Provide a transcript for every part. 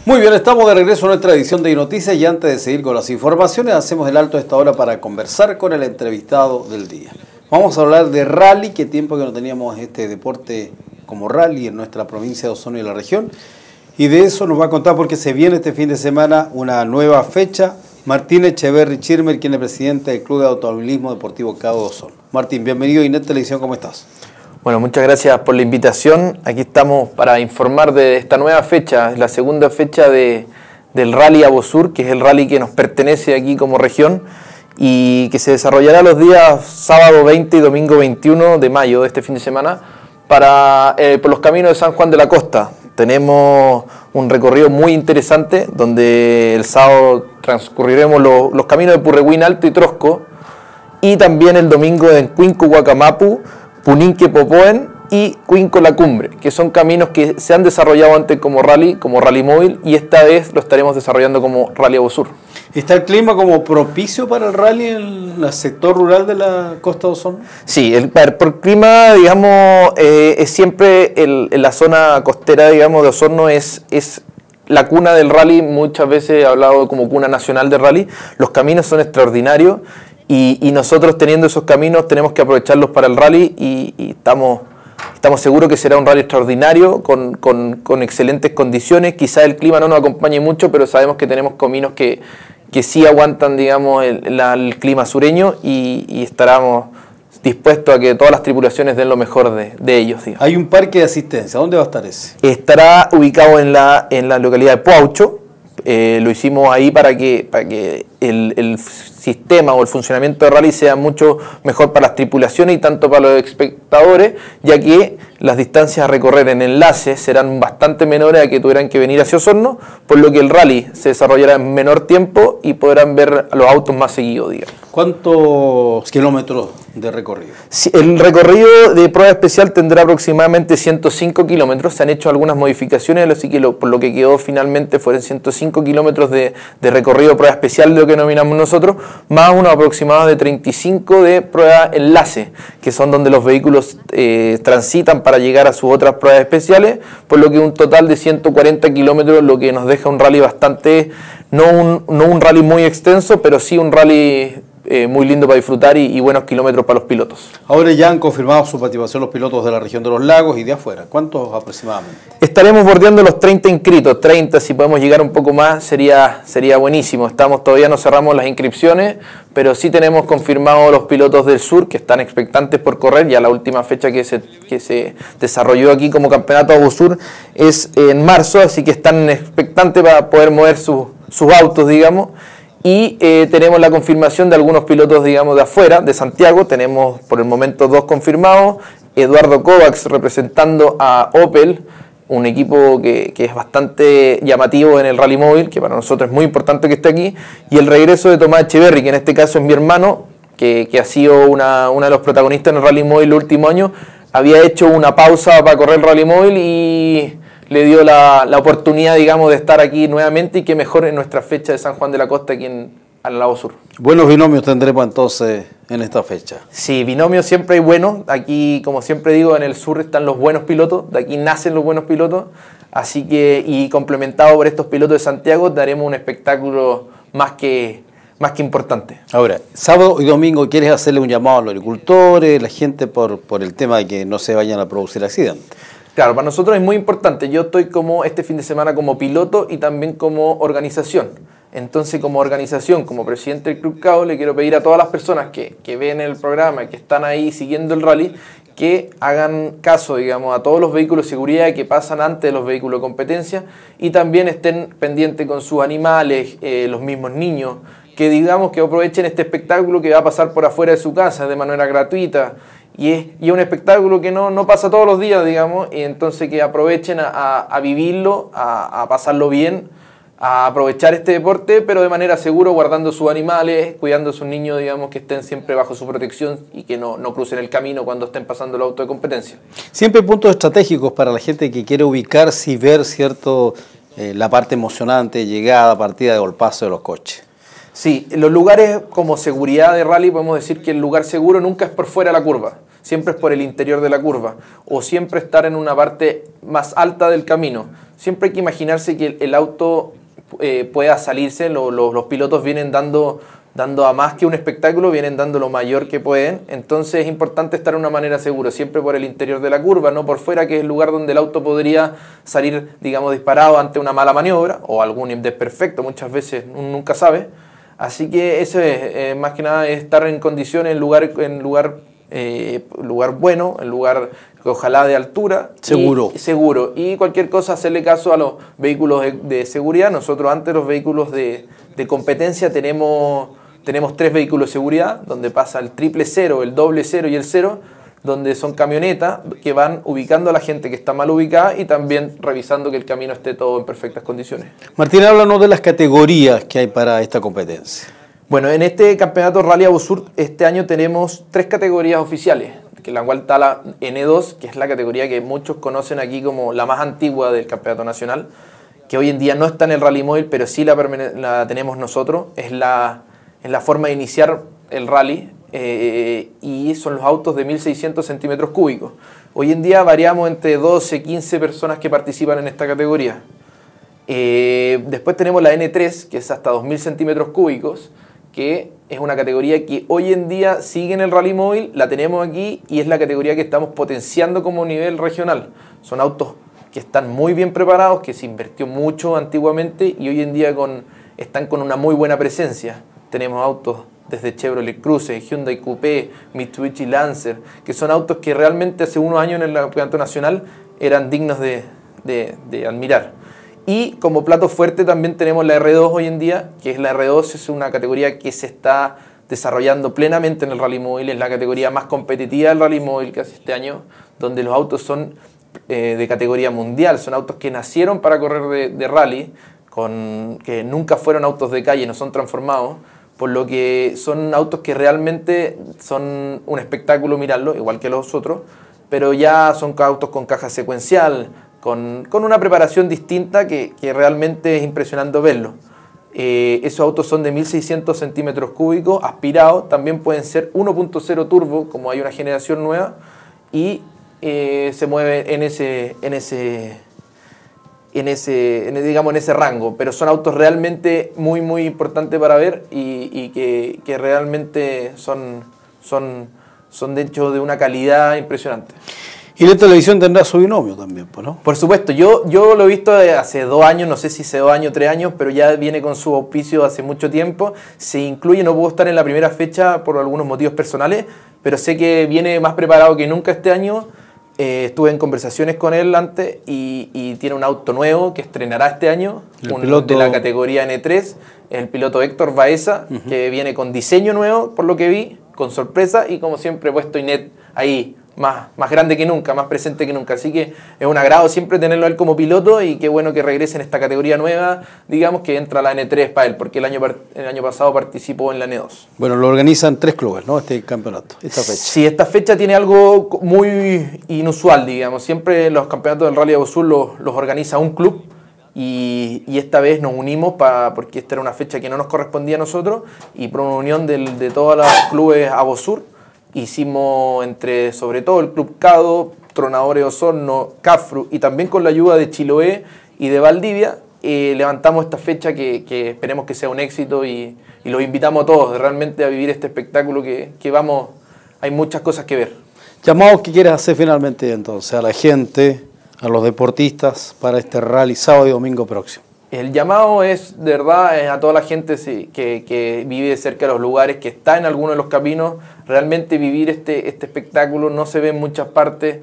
Muy bien, estamos de regreso a nuestra edición de iNoticias y antes de seguir con las informaciones hacemos el alto a esta hora para conversar con el entrevistado del día. Vamos a hablar de rally, qué tiempo que no teníamos este deporte como rally en nuestra provincia de Osorno y la región. Y de eso nos va a contar porque se viene este fin de semana una nueva fecha. Martín Echeverri Chirmer, quien es presidente del Club de Automovilismo Deportivo Cabo de Osorno. Martín, bienvenido a iNet Televisión, ¿cómo estás? Bueno, muchas gracias por la invitación. Aquí estamos para informar de esta nueva fecha, es la segunda fecha del Rally Abosur, que es el rally que nos pertenece aquí como región y que se desarrollará los días sábado 20 y domingo 21 de mayo de este fin de semana por los caminos de San Juan de la Costa. Tenemos un recorrido muy interesante donde el sábado transcurriremos los caminos de Purrehuen Alto y Trosco y también el domingo en Cuinco, Huacamapu, Puninque, Popoen y Cuinco La Cumbre, que son caminos que se han desarrollado antes como rally móvil y esta vez lo estaremos desarrollando como Rally Abosur. ¿Está el clima como propicio para el rally en el sector rural de la Costa de Osorno? Sí, por clima, digamos, es siempre en la zona costera, digamos, de Osorno es la cuna del rally, muchas veces he hablado como cuna nacional de rally. Los caminos son extraordinarios. Y nosotros teniendo esos caminos tenemos que aprovecharlos para el rally y estamos seguros que será un rally extraordinario con excelentes condiciones. Quizás el clima no nos acompañe mucho, pero sabemos que tenemos caminos que sí aguantan, digamos, el clima sureño y estaremos dispuestos a que todas las tripulaciones den lo mejor de ellos. Digamos. Hay un parque de asistencia, ¿dónde va a estar ese? Estará ubicado en la localidad de Puaucho. Lo hicimos ahí para que el sistema o el funcionamiento de rally sea mucho mejor para las tripulaciones y tanto para los espectadores, ya que las distancias a recorrer en enlace serán bastante menores a que tuvieran que venir hacia Osorno, por lo que el rally se desarrollará en menor tiempo y podrán ver a los autos más seguidos, digamos. ¿Cuántos kilómetros de recorrido? Sí, el recorrido de prueba especial tendrá aproximadamente 105 kilómetros. Se han hecho algunas modificaciones, así que por lo que quedó finalmente fueron 105 kilómetros de recorrido de prueba especial, de lo que denominamos nosotros, más unos aproximados de 35 de prueba enlace, que son donde los vehículos transitan para llegar a sus otras pruebas especiales, por lo que un total de 140 kilómetros, lo que nos deja un rally bastante, no un rally muy extenso, pero sí un rally muy lindo para disfrutar y buenos kilómetros para los pilotos. Ahora ya han confirmado su participación los pilotos de la región de los lagos y de afuera. ¿Cuántos aproximadamente? Estaremos bordeando los 30 inscritos, 30, si podemos llegar un poco más sería buenísimo. Todavía no cerramos las inscripciones, pero sí tenemos confirmados los pilotos del sur que están expectantes por correr. Ya la última fecha que se desarrolló aquí como campeonato Abosur es en marzo, así que están expectantes para poder mover sus autos, digamos. Y tenemos la confirmación de algunos pilotos, digamos, de afuera, de Santiago. Tenemos por el momento 2 confirmados. Eduardo Kovacs representando a Opel, un equipo que es bastante llamativo en el rally móvil, que para nosotros es muy importante que esté aquí. Y el regreso de Tomás Echeverri, que en este caso es mi hermano, que ha sido uno de los protagonistas en el rally móvil el último año. Había hecho una pausa para correr el rally móvil y le dio la oportunidad, digamos, de estar aquí nuevamente y que mejor en nuestra fecha de San Juan de la Costa aquí en Abosur. Buenos binomios tendremos entonces en esta fecha. Sí, binomios siempre hay buenos. Aquí, como siempre digo, en el sur están los buenos pilotos, de aquí nacen los buenos pilotos, así que, y complementado por estos pilotos de Santiago, daremos un espectáculo más que importante. Ahora, sábado y domingo, ¿quieres hacerle un llamado a los agricultores, la gente por el tema de que no se vayan a producir accidentes? Claro, para nosotros es muy importante. Yo estoy este fin de semana como piloto y también como organización. Entonces, como organización, como presidente del Club Cabo, le quiero pedir a todas las personas que ven el programa, que están ahí siguiendo el rally, que hagan caso, digamos, a todos los vehículos de seguridad que pasan antes de los vehículos de competencia y también estén pendientes con sus animales, los mismos niños, que digamos que aprovechen este espectáculo que va a pasar por afuera de su casa de manera gratuita. Y es un espectáculo que no pasa todos los días, digamos, y entonces que aprovechen a vivirlo, a pasarlo bien, a aprovechar este deporte, pero de manera segura, guardando sus animales, cuidando a sus niños, digamos, que estén siempre bajo su protección y que no crucen el camino cuando estén pasando el auto de competencia. Siempre puntos estratégicos para la gente que quiere ubicarse y ver, ¿cierto?, la parte emocionante, llegada, partida de golpazo de los coches. Sí, los lugares como seguridad de rally podemos decir que el lugar seguro nunca es por fuera de la curva, siempre es por el interior de la curva, o siempre estar en una parte más alta del camino. Siempre hay que imaginarse que el auto pueda salirse, los pilotos vienen dando a más que un espectáculo, vienen dando lo mayor que pueden, entonces es importante estar de una manera segura, siempre por el interior de la curva, no por fuera, que es el lugar donde el auto podría salir, digamos, disparado ante una mala maniobra o algún desperfecto, muchas veces uno nunca sabe. Así que eso es, más que nada, es estar en condiciones, en lugar bueno, en lugar que ojalá de altura. Seguro. Y cualquier cosa, hacerle caso a los vehículos de seguridad. Nosotros antes, los vehículos de competencia, tenemos 3 vehículos de seguridad, donde pasa el 000, el 00 y el 0, donde son camionetas que van ubicando a la gente que está mal ubicada y también revisando que el camino esté todo en perfectas condiciones. Martín, háblanos de las categorías que hay para esta competencia. Bueno, en este campeonato Rally Avosur este año tenemos 3 categorías oficiales, que la cual está la N2, que es la categoría que muchos conocen aquí como la más antigua del campeonato nacional, que hoy en día no está en el Rally Móvil, pero sí la tenemos nosotros. Es la forma de iniciar el rally, y son los autos de 1.600 centímetros cúbicos. Hoy en día variamos entre 12, 15 personas que participan en esta categoría. Después tenemos la N3, que es hasta 2.000 centímetros cúbicos, que es una categoría que hoy en día sigue en el Rally Móvil, la tenemos aquí y es la categoría que estamos potenciando como nivel regional. Son autos que están muy bien preparados, que se invirtió mucho antiguamente y hoy en día están con una muy buena presencia. Tenemos autos desde Chevrolet Cruze, Hyundai Coupé, Mitsubishi Lancer, que son autos que realmente hace unos años en el campeonato nacional eran dignos de admirar. Y como plato fuerte también tenemos la R2 hoy en día, que es la R2, es una categoría que se está desarrollando plenamente en el Rally Móvil, es la categoría más competitiva del Rally Móvil que hace este año, donde los autos son de categoría mundial, son autos que nacieron para correr de rally, que nunca fueron autos de calle, no son transformados, por lo que son autos que realmente son un espectáculo mirarlo, igual que los otros, pero ya son autos con caja secuencial, con una preparación distinta que realmente es impresionante verlo. Esos autos son de 1.600 centímetros cúbicos, aspirados, también pueden ser 1.0 turbo, como hay una generación nueva, y se mueve en ese rango, pero son autos realmente muy importantes para ver y que realmente son de hecho de una calidad impresionante. Y la televisión tendrá su binomio también, ¿no? Por supuesto, yo lo he visto hace 2 años, no sé si hace 2 años, 3 años, pero ya viene con su auspicio hace mucho tiempo. Se incluye, no puedo estar en la primera fecha por algunos motivos personales, pero sé que viene más preparado que nunca este año. Estuve en conversaciones con él antes y tiene un auto nuevo que estrenará este año, de la categoría N3, el piloto Héctor Baeza, que viene con diseño nuevo, por lo que vi, con sorpresa, y como siempre he puesto Inet ahí, más grande que nunca, más presente que nunca. Así que es un agrado siempre tenerlo a él como piloto y qué bueno que regrese en esta categoría nueva, digamos que entra la N3 para él, porque el año pasado participó en la N2. Bueno, lo organizan 3 clubes, ¿no? Este campeonato, esta fecha. Sí, esta fecha tiene algo muy inusual, digamos. Siempre los campeonatos del Rally Avosur los organiza un club y esta vez nos unimos porque esta era una fecha que no nos correspondía a nosotros y por una unión de todos los clubes Avosur. Hicimos sobre todo el Club Cado, Tronadores Osorno, Cafru y también con la ayuda de Chiloé y de Valdivia, levantamos esta fecha que esperemos que sea un éxito y los invitamos a todos realmente a vivir este espectáculo que vamos, hay muchas cosas que ver. Llamados que quieres hacer finalmente entonces a la gente, a los deportistas para este rally sábado y domingo próximo. El llamado es, de verdad, a toda la gente que vive cerca de los lugares, que está en alguno de los caminos, realmente vivir este espectáculo no se ve en muchas partes.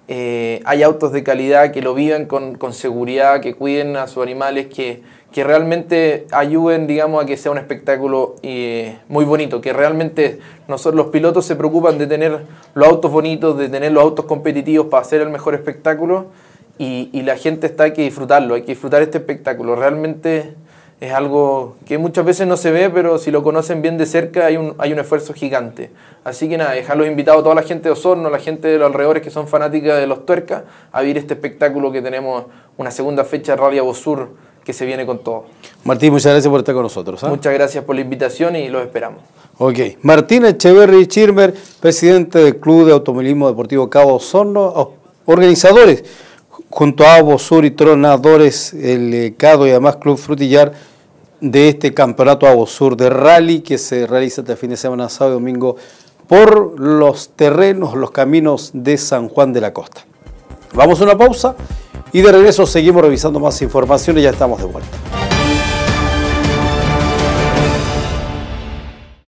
Hay autos de calidad que lo vivan con seguridad, que cuiden a sus animales, que realmente ayuden, digamos, a que sea un espectáculo muy bonito, que realmente nosotros los pilotos se preocupan de tener los autos bonitos, de tener los autos competitivos para hacer el mejor espectáculo. Y la gente hay que disfrutarlo, hay que disfrutar este espectáculo. Realmente es algo que muchas veces no se ve, pero si lo conocen bien de cerca hay un esfuerzo gigante. Así que nada, dejarlos invitados a toda la gente de Osorno, la gente de los alrededores que son fanáticas de los tuercas, a vivir este espectáculo que tenemos, una segunda fecha de Rally Avosur, que se viene con todo. Martín, muchas gracias por estar con nosotros. Muchas gracias por la invitación y los esperamos. Ok. Martín Echeverry Schirmer, presidente del Club de Automovilismo Deportivo Cabo Osorno, organizadores junto a Avosur y Tronadores, el CADO y además Club Frutillar de este campeonato Avosur de rally que se realiza este fin de semana, sábado y domingo, por los terrenos, los caminos de San Juan de la Costa. Vamos a una pausa y de regreso seguimos revisando más información y ya estamos de vuelta.